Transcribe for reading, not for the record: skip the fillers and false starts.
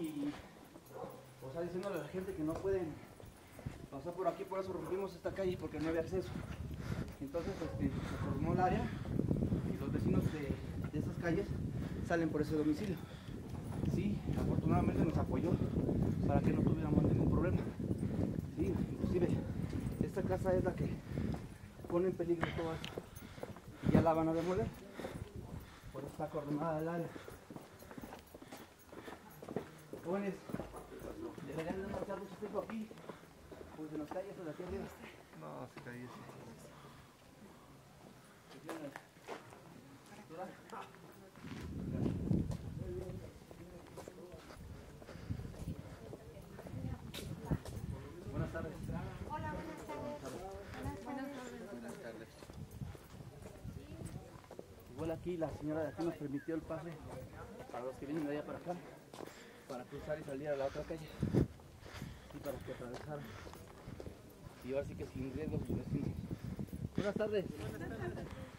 y o sea, diciéndole a la gente que no pueden pasar por aquí, por eso rompimos esta calle, porque no había acceso. Entonces se formó el área y los vecinos de esas calles salen por ese domicilio. Sí, afortunadamente nos apoyó para que no tuviéramos ningún problema. Sí, inclusive esta casa es la que pone en peligro todo esto. Y ya la van a demoler. Por eso está coordinada el área. Jóvenes, deberían de marchar mucho tiempo aquí, pues de las calles o de aquí arriba. No, se cayó. Buenas tardes. Hola, buenas tardes. Buenas tardes. Igual aquí la señora de aquí nos permitió el pase para los que vienen de allá para acá, para cruzar y salir a la otra calle y para que atravesaran. Y ahora sí que sin riesgo sus vecinos. Buenas tardes. Buenas tardes.